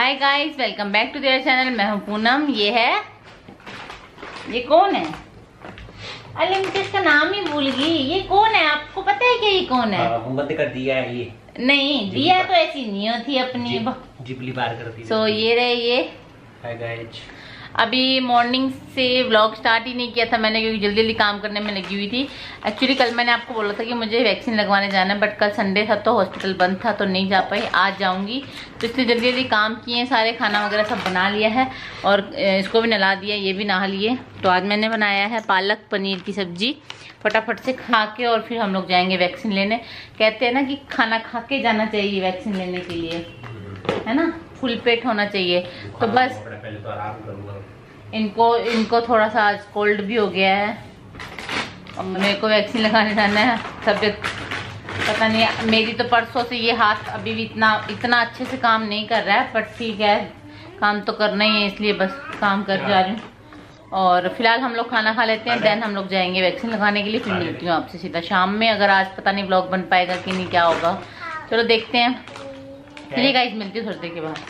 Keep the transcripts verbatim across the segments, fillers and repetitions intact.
Hi guys, welcome back to their channel. मैं हूं पूनम। ये है, ये कौन है? अरे मुझे इसका नाम ही भूल गई। ये कौन है? आपको पता है क्या ये कौन है? हाँ, बंद कर दिया है ये। नहीं, दिया तो ऐसी नहीं होती अपनी, जिबली बार कर दी। सो ये रहे ये। हाय गाइस, अभी मॉर्निंग से व्लॉग स्टार्ट ही नहीं किया था मैंने, क्योंकि जल्दी जल्दी काम करने में लगी हुई थी। एक्चुअली कल मैंने आपको बोला था कि मुझे वैक्सीन लगवाने जाना है, बट कल संडे था तो हॉस्पिटल बंद था तो नहीं जा पाई। आज जाऊंगी, तो इसलिए जल्दी जल्दी काम किए, सारे खाना वगैरह सब बना लिया है और इसको भी नहला दिया, ये भी नहा लिए। तो आज मैंने बनाया है पालक पनीर की सब्जी। फटाफट से खा के और फिर हम लोग जाएंगे वैक्सीन लेने। कहते हैं ना कि खाना खा के जाना चाहिए वैक्सीन लेने के लिए, है ना, फुल पेट होना चाहिए। तो बस पहले तो आराम करूंगा। इनको इनको थोड़ा सा आज कोल्ड भी हो गया है और मेरे को वैक्सीन लगाने जाना है। तबीयत पता नहीं, मेरी तो परसों से ये हाथ अभी भी इतना इतना अच्छे से काम नहीं कर रहा है, पर ठीक है, काम तो करना ही है, इसलिए बस काम कर जा रही हूँ। और फिलहाल हम लोग खाना खा लेते हैं, देन हम लोग जाएंगे वैक्सीन लगाने के लिए। फिर मिलती हूँ आपसे सीधा शाम में। अगर आज पता नहीं व्लॉग बन पाएगा कि नहीं, क्या होगा, चलो देखते हैं। चलिए गाइस, मिलती हूँ थोड़ी देर के बाद।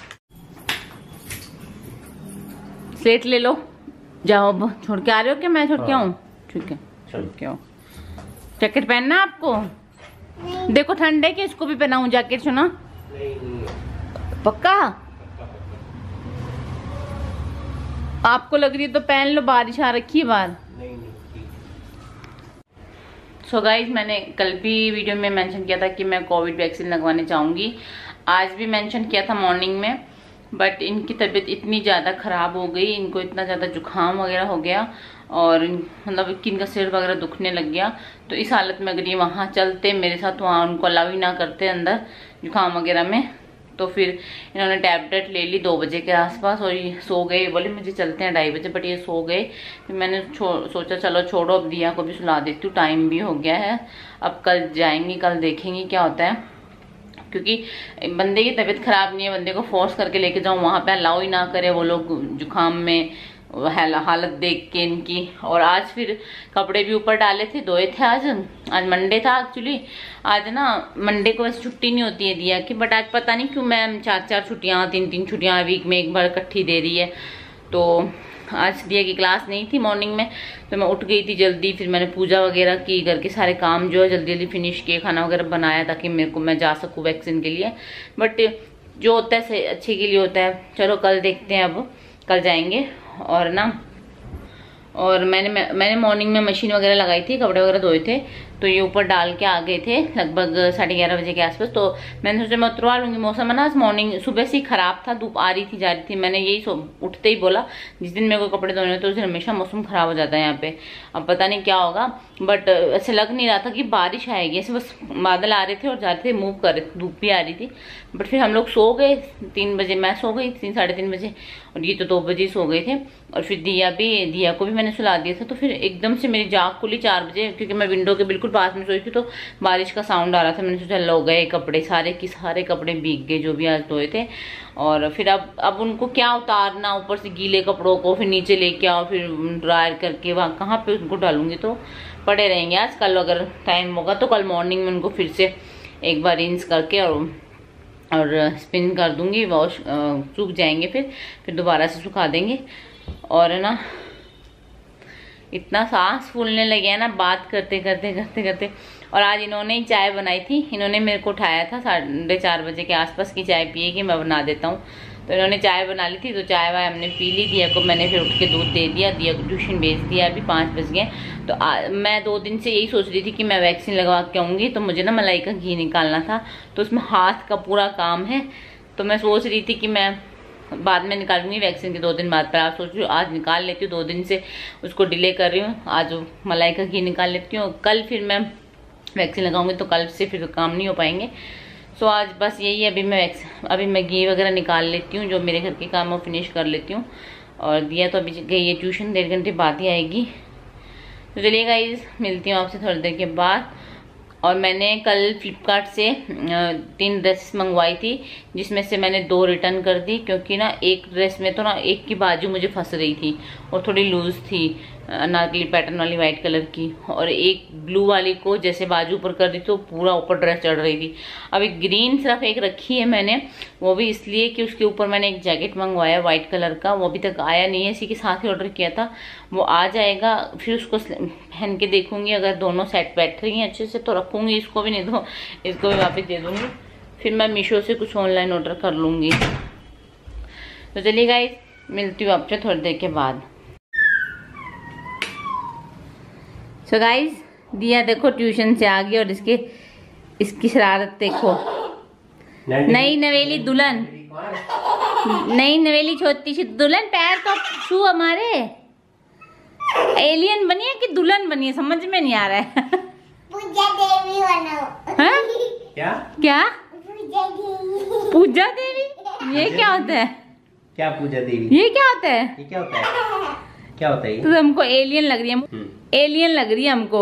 स्लेट ले लो, जाओ। अब छोड़ के आ रहे हो क्या? मैं छोड़ के आऊँ? ठीक है, छोड़ के आओ। जैकेट पहनना आपको? देखो ठंड है कि इसको भी पहनाऊं जैकेट? सुना, पक्का आपको लग रही है तो पहन लो, बारिश आ रखी है बाहर। सो गाइज, मैंने कल भी वीडियो में मेंशन किया था कि मैं कोविड वैक्सीन लगवाने जाऊंगी। आज भी मेंशन किया था मॉर्निंग में, बट इनकी तबीयत इतनी ज़्यादा ख़राब हो गई, इनको इतना ज़्यादा जुकाम वगैरह हो गया और मतलब कि इनका सिर वगैरह दुखने लग गया। तो इस हालत में अगर ये वहाँ चलते मेरे साथ, वहाँ उनको अलाउ ही ना करते अंदर जुकाम वगैरह में, तो फिर इन्होंने टैबलेट ले ली दो बजे के आसपास और ये सो गए। बोले मुझे चलते हैं ढाई बजे, बट ये सो गए। फिर मैंने सोचा चलो छोड़ो, अब दिया को भी सुला देती हूँ, टाइम भी हो गया है। अब कल जाएंगी, कल देखेंगे क्या होता है, क्योंकि बंदे की तबीयत खराब नहीं है, बंदे को फोर्स करके लेके जाऊं, वहां पे अलाउ ही ना करे वो लोग जुकाम में, हालत देख के इनकी। और आज फिर कपड़े भी ऊपर डाले थे, धोए थे। आज आज मंडे था एक्चुअली। आज ना मंडे को वैसे छुट्टी नहीं होती है दिया की, बट आज पता नहीं क्यों मैम चार चार छुट्टियां, तीन तीन छुट्टियां वीक में एक बार इकट्ठी दे रही है। तो आज दिया की क्लास नहीं थी मॉर्निंग में, तो मैं उठ गई थी जल्दी। फिर मैंने पूजा वगैरह की, घर के सारे काम जो है जल्दी जल्दी फिनिश किए, खाना वगैरह बनाया ताकि मेरे को मैं जा सकूँ वैक्सीन के लिए। बट जो होता है सही अच्छे के लिए होता है। चलो कल देखते हैं, अब कल जाएंगे। और ना, और मैंने मैंने मॉर्निंग में मशीन वगैरह लगाई थी, कपड़े वगैरह धोए थे, तो ये ऊपर डाल के आ गए थे लगभग साढ़े ग्यारह बजे के आसपास। तो मैंने सोचा मैं उतरवा लूंगी। मौसम है ना, मॉर्निंग सुबह से ही खराब था, धूप आ रही थी जा रही थी। मैंने यही उठते ही बोला जिस दिन मेरे को कपड़े धोने होते उस दिन हमेशा मौसम खराब हो जाता है यहाँ पे। अब पता नहीं क्या होगा, बट ऐसे लग नहीं रहा था कि बारिश आएगी, ऐसे बस बादल आ रहे थे और जा रहे थे, मूव कर रहे थे, धूप भी आ रही थी। बट फिर हम लोग सो गए तीन बजे, मैं सो गई तीन साढ़े तीन बजे, और ये तो दो बजे सो गए थे। और फिर दिया भी दिया को भी मैंने सुला दिया था। तो फिर एकदम से मेरी जाग खुली चार बजे, क्योंकि मैं विंडो के बिल्कुल पास में सोई थी, तो बारिश का साउंड आ रहा था। मैंने सोचा लो गए कपड़े, सारे की सारे कपड़े भीग गए जो भी आज धोए थे। और फिर अब अब उनको क्या उतारना, ऊपर से गीले कपड़ों को फिर नीचे लेके आओ, फिर ड्रायर करके वहाँ कहाँ पे उनको डालूंगी, तो पड़े रहेंगे। आज कल अगर टाइम होगा तो कल मॉर्निंग में उनको फिर से एक बार रिंस करके और और स्पिन कर दूंगी, वॉश सूख जाएंगे, फिर फिर दोबारा से सुखा देंगे। और ना इतना सांस फूलने लगे हैं ना बात करते करते करते करते। और आज इन्होंने ही चाय बनाई थी, इन्होंने मेरे को उठाया था साढ़े चार बजे के आसपास की चाय पिए कि मैं बना देता हूँ। तो इन्होंने चाय बना ली थी, तो चाय वाय हमने पी ली। दिया को मैंने फिर उठ के दूध दे दिया, दिया को ट्यूशन भेज दिया। अभी पाँच बज गए। तो आ, मैं दो दिन से यही सोच रही थी कि मैं वैक्सीन लगवा के आऊँगी, तो मुझे ना मलाई का घी निकालना था, तो उसमें हाथ का पूरा काम है। तो मैं सोच रही थी कि मैं बाद में निकालूंगी वैक्सीन के दो दिन बाद, पर आप सोच रही हूँ आज निकाल लेती हूँ, दो दिन से उसको डिले कर रही हूँ। आज मलाई का घी निकाल लेती हूँ, कल फिर मैं वैक्सीन लगाऊंगी, तो कल से फिर काम नहीं हो पाएंगे। सो आज बस यही है, अभी मैं वैक्सीन अभी मैं घी वगैरह निकाल लेती हूँ, जो मेरे घर के काम वो फिनिश कर लेती हूँ। और दिया तो अभी गई है ट्यूशन, डेढ़ घंटे बाद ही आएगी। तो चलिए गाइस, मिलती हूँ आपसे थोड़ी देर के बाद। और मैंने कल फ्लिपकार्ट से तीन ड्रेस मंगवाई थी, जिसमें से मैंने दो रिटर्न कर दी, क्योंकि ना एक ड्रेस में तो ना एक की बाजू मुझे फंस रही थी और थोड़ी लूज थी, अनारकली पैटर्न वाली वाइट कलर की, और एक ब्लू वाली को जैसे बाजू ऊपर कर दी तो पूरा ऊपर ड्रेस चढ़ रही थी। अब एक ग्रीन सिर्फ एक रखी है मैंने, वो भी इसलिए कि उसके ऊपर मैंने एक जैकेट मंगवाया व्हाइट कलर का, वो अभी तक आया नहीं है, इसी के साथ ही ऑर्डर किया था, वो आ जाएगा, फिर उसको पहन के देखूंगी, अगर दोनों सेट बैठ रही हैं अच्छे से तो रखूंगी, इसको भी नहीं तो इसको भी वापस दे दूंगी, फिर मैं मीशो से कुछ ऑनलाइन ऑर्डर कर लूंगी। तो चलिए गाइस, मिलती हूँ आपसे थोड़ी देर के बाद। सो so गाइस, दिया देखो ट्यूशन से आ गई और इसके इसकी शरारत देखो। नई नवेली दुल्हन, नई नवेली छोटी सी दुल्हन, पैर तो छू हमारे, एलियन बनी है कि दुल्हन बनी है, समझ में नहीं आ रहा है। पूजा देवी बनो। हाँ? क्या क्या पूजा देवी? पूजा देवी? ये क्या होता है? क्या पूजा देवी? ये क्या होता है? ये क्या होता है? क्या होता है? तो हमको एलियन लग रही है, एलियन लग रही है हमको,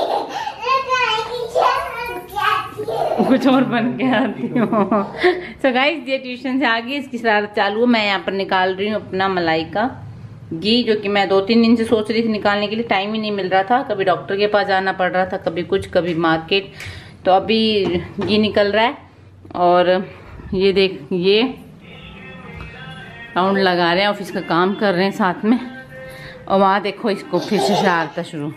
कुछ और बन के आती हूँ। सो गाइस, ये ट्यूशन से आ गई, इसकी शरारत चालू है। मैं यहाँ पर निकाल रही हूँ अपना मलाई का घी, जो कि मैं दो तीन दिन से सोच रही थी निकालने के लिए, टाइम ही नहीं मिल रहा था, कभी डॉक्टर के पास जाना पड़ रहा था, कभी कुछ कभी मार्केट, तो अभी घी निकल रहा है। और ये देख, ये राउंड लगा रहे हैं, ऑफिस का काम कर रहे हैं साथ में, और वहां देखो इसको फिर से शरारत शुरू।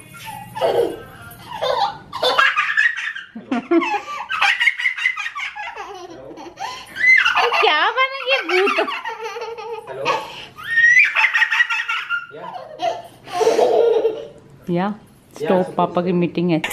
क्या बन गया भूत? या स्टॉप, पापा की मीटिंग है।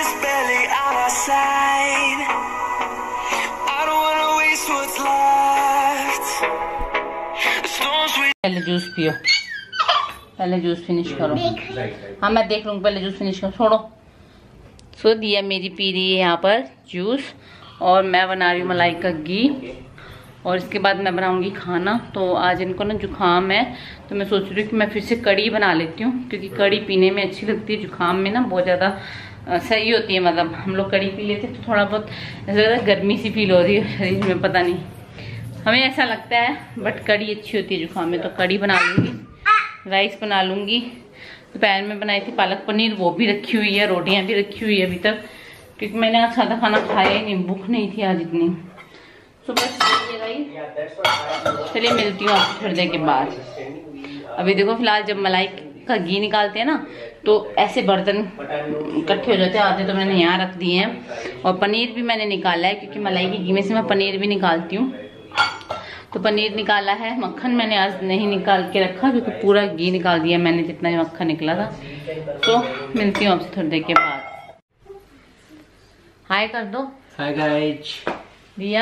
पहले जूस पियो, पहले जूस फिनिश करो। हाँ मैं देख लूंगी, पहले जूस फिनिश करो, छोड़ो। सो दिया मेरी पी रही है यहाँ पर जूस, और मैं बना रही हूँ मलाई का घी, और इसके बाद मैं बनाऊंगी खाना। तो आज इनको ना जुकाम है, तो मैं सोच रही हूँ कि मैं फिर से कड़ी बना लेती हूँ, क्योंकि कड़ी पीने में अच्छी लगती है, जुकाम में ना बहुत ज़्यादा सही होती है। मतलब हम लोग कड़ी पी लेते तो थोड़ा बहुत ऐसा लगता है गर्मी सी फील हो रही है शरीर में, पता नहीं हमें ऐसा लगता है, बट कड़ी अच्छी होती है जुकाम में। तो कड़ी बना लूँगी, राइस बना लूँगी। दोपहर में बनाई थी पालक पनीर, वो भी रखी हुई है, रोटियां भी रखी हुई है अभी तक, क्योंकि मैंने आज सादा खाना खाया ही नहीं, भूख नहीं थी आज इतनी। सुबह चलिए मिलती हूँ आपको थोड़ी देर के बाद। अभी देखो फिलहाल जब मलाई का घी निकालते हैं ना, तो ऐसे बर्तन इकट्ठे हो जाते हैं, आधे तो मैंने यहाँ रख दिए हैं। और पनीर भी मैंने निकाला है, क्योंकि मलाई के घी में से मैं पनीर भी निकालती हूँ, तो पनीर निकाला है। मक्खन मैंने आज नहीं निकाल के रखा, क्योंकि पूरा घी निकाल दिया मैंने जितना मक्खन निकला था। तो मिलती हूँ आपसे थोड़ी देर के बाद। हाय कर दो। Hi guys. दिया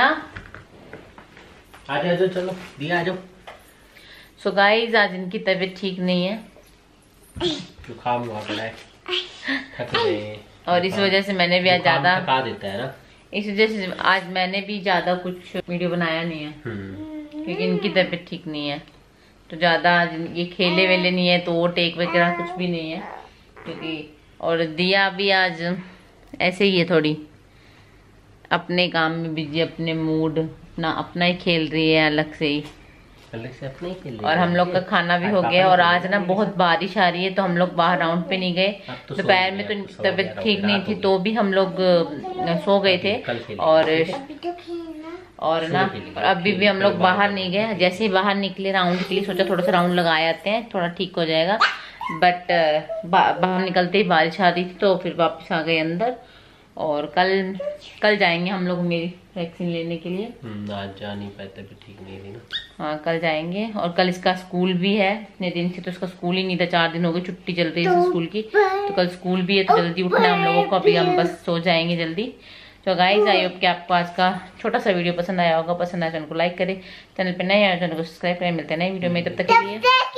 आ जाओ, चलो दिया आ जाओ। सो गाइस, आज इनकी तबीयत ठीक नहीं है, जुकाम हुआ पड़ा है, थक गए, और इस वजह से मैंने भी आज ज्यादा थका देता है ना, इस वजह से आज मैंने भी ज्यादा कुछ वीडियो बनाया नहीं है, क्योंकि इनकी तबीयत ठीक नहीं है। तो ज्यादा आज ये खेले वेले नहीं है, तो वो टेक वगैरह कुछ भी नहीं है, क्योंकि और दिया भी आज ऐसे ही है, थोड़ी अपने काम में बिजी, अपने मूड अपना अपना ही खेल रही है, अलग से ही अलग से अपने ही खेल रही है। और हम लोग का खाना भी हो गया, और आज ना बहुत बारिश आ रही है, तो हम लोग बाहर राउंड पे नहीं गए। दोपहर में तो तबीयत ठीक नहीं थी, तो भी हम लोग सो गए थे, और और ना और अभी भी हम लोग बाहर नहीं गए। जैसे ही बाहर निकले राउंड के लिए, सोचा थोड़ा सा राउंड लगा आते हैं, थोड़ा ठीक हो जाएगा, बट बाहर निकलते ही बारिश आ रही थी, तो फिर वापस आ गए अंदर। और कल कल जाएंगे हम लोग मेरी वैक्सीन लेने के लिए। आज जा नहीं पाए, तबीयत ठीक नहीं थी ना। हाँ कल जाएंगे, और कल इसका स्कूल भी है। इतने दिन से तो इसका स्कूल ही नहीं था, चार दिन हो गए छुट्टी चल रही है स्कूल की, तो कल स्कूल भी है, तो जल्दी उठना है हम लोगों को। अभी हम बस सो जाएंगे जल्दी। तो गाइस, आई होप कि आपको आज का छोटा सा वीडियो पसंद आया होगा। पसंद आया चैनल को लाइक करें, चैनल पे नए आए चैनल को सब्सक्राइब करें। मिलते हैं नए वीडियो में, तब तक के लिए